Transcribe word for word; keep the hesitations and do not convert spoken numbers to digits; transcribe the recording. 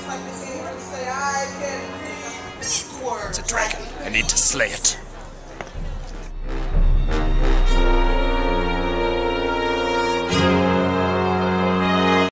It's a dragon. I need to slay it.